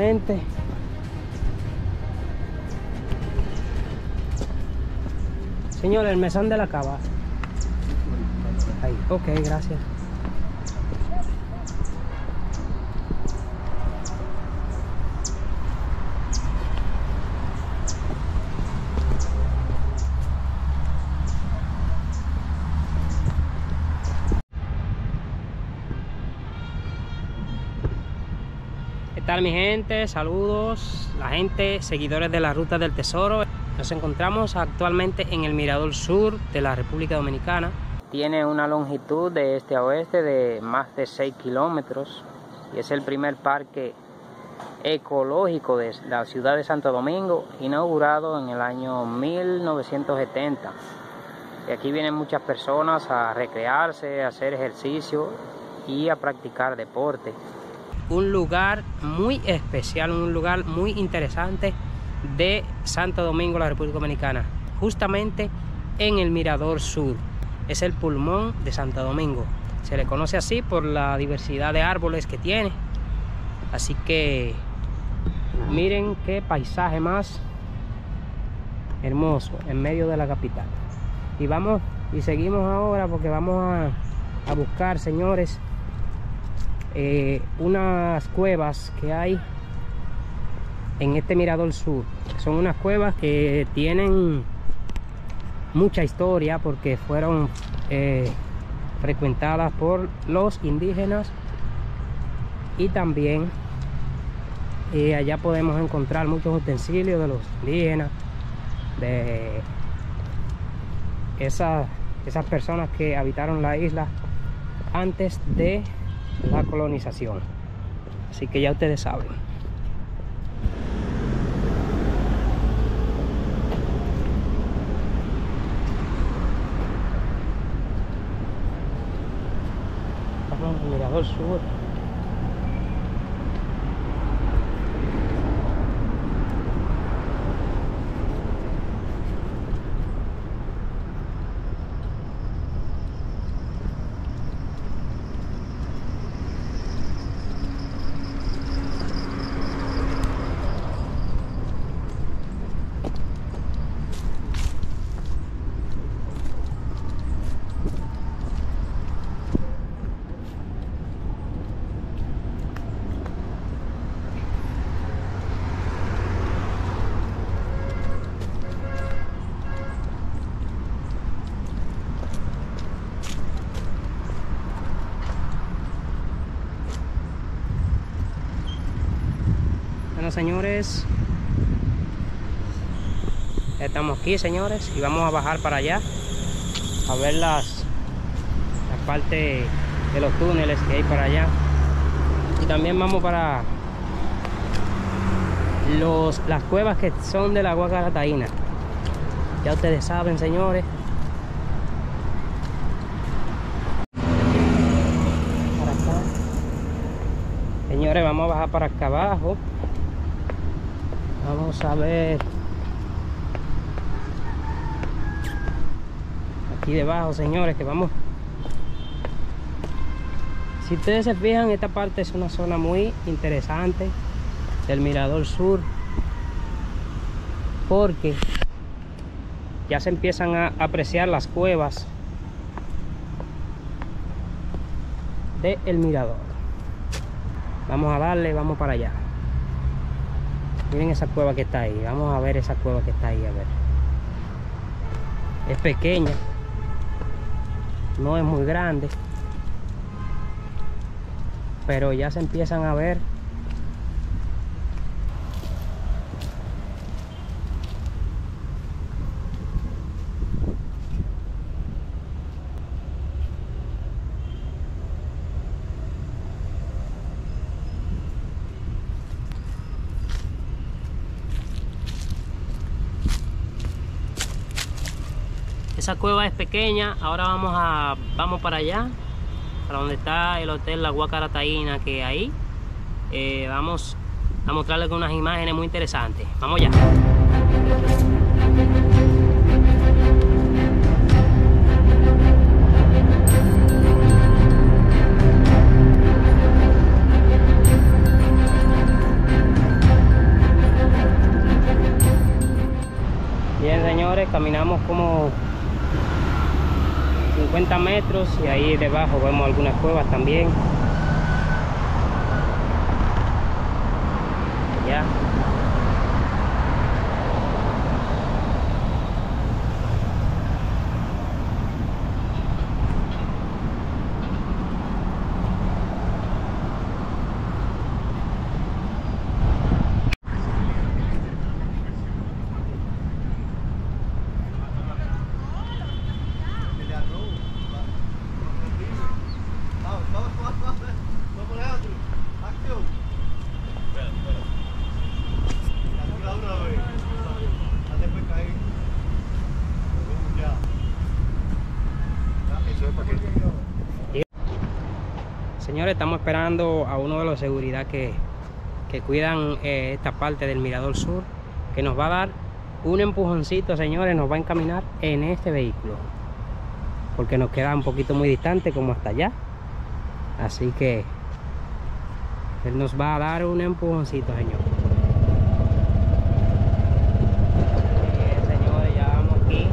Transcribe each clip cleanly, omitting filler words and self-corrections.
nuevamente. Señor, el mesón de la cava. Ahí, ok, gracias. ¿Qué tal, mi gente? Saludos, la gente, seguidores de la Ruta del Tesoro. Nos encontramos actualmente en el Mirador Sur de la República Dominicana. Tiene una longitud de este a oeste de más de 6 kilómetros y es el primer parque ecológico de la ciudad de Santo Domingo, inaugurado en el año 1970. Y aquí vienen muchas personas a recrearse, a hacer ejercicio y a practicar deporte. Un lugar muy especial, un lugar muy interesante de Santo Domingo, la República Dominicana, justamente en el Mirador Sur. Es el pulmón de Santo Domingo. Se le conoce así por la diversidad de árboles que tiene. Así que miren qué paisaje más hermoso en medio de la capital. Y vamos y seguimos ahora porque vamos a buscar, señores, unas cuevas que hay en este Mirador Sur. Son unas cuevas que tienen mucha historia porque fueron frecuentadas por los indígenas, y también allá podemos encontrar muchos utensilios de los indígenas, de esas personas que habitaron la isla antes de la colonización. Así que ya ustedes saben. Vamos al Mirador Sur. Bueno, señores, estamos aquí, señores, y vamos a bajar para allá a ver las partes de los túneles que hay para allá, y también vamos para las cuevas que son de la Guacarataína. Ya ustedes saben, señores. Para acá, señores, vamos a bajar para acá abajo. Vamos a ver aquí debajo, señores, que vamos. Si ustedes se fijan, esta parte es una zona muy interesante del Mirador Sur, porque ya se empiezan a apreciar las cuevas del mirador. Vamos a darle, vamos para allá. Miren esa cueva que está ahí. Vamos a ver esa cueva que está ahí, a ver. Es pequeña, no es muy grande, pero ya se empiezan a ver esa cueva. Es pequeña. Ahora vamos para allá, para donde está el hotel La Guacarataína, que ahí vamos a mostrarles unas imágenes muy interesantes. Vamos ya. Bien, señores, caminamos como 50 metros y ahí debajo vemos algunas cuevas también. Ya. Señores, estamos esperando a uno de los seguridad que cuidan esta parte del Mirador Sur, que nos va a dar un empujoncito, señores, nos va a encaminar en este vehículo, porque nos queda un poquito muy distante, como hasta allá. Así que él nos va a dar un empujoncito, señor. Bien, señores, ya vamos aquí.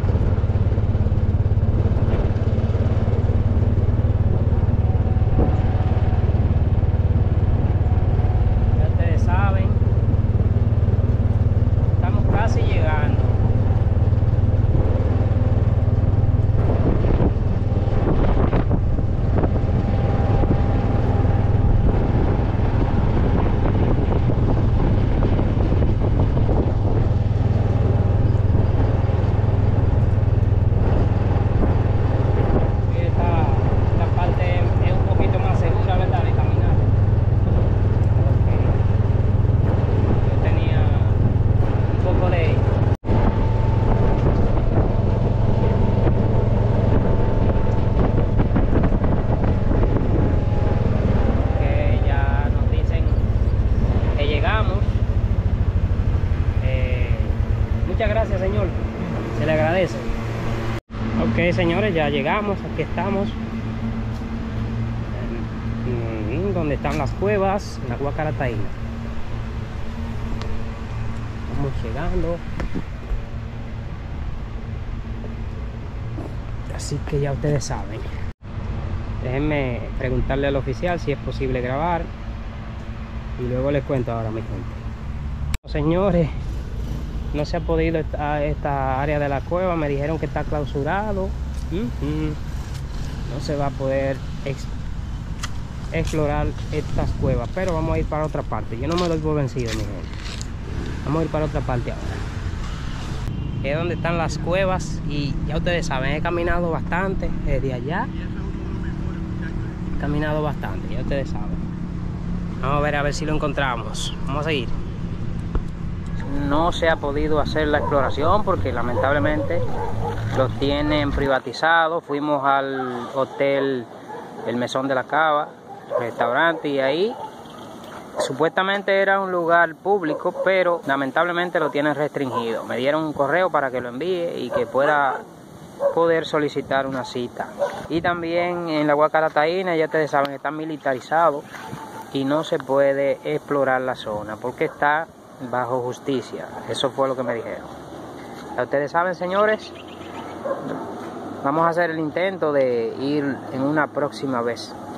Muchas gracias, señor, se le agradece. Ok, señores, ya llegamos, aquí estamos donde están las cuevas, en la Guacarataína. Vamos llegando, así que ya ustedes saben. Déjenme preguntarle al oficial si es posible grabar y luego les cuento ahora, mi gente. Señores, no se ha podido esta área de la cueva, me dijeron que está clausurado. No se va a poder explorar estas cuevas, pero vamos a ir para otra parte. Yo no me doy por vencido, mi gente. Vamos a ir para otra parte ahora. Es donde están las cuevas y ya ustedes saben, he caminado bastante desde allá. He caminado bastante, ya ustedes saben. Vamos a ver si lo encontramos. Vamos a seguir. No se ha podido hacer la exploración porque lamentablemente lo tienen privatizado. Fuimos al hotel El Mesón de la Cava, restaurante, y ahí supuestamente era un lugar público, pero lamentablemente lo tienen restringido. Me dieron un correo para que lo envíe y que pueda poder solicitar una cita. Y también en la Guacarataína, ya ustedes saben, está militarizado y no se puede explorar la zona porque está bajo justicia. Eso fue lo que me dijeron. Ya ustedes saben, señores, vamos a hacer el intento de ir en una próxima vez.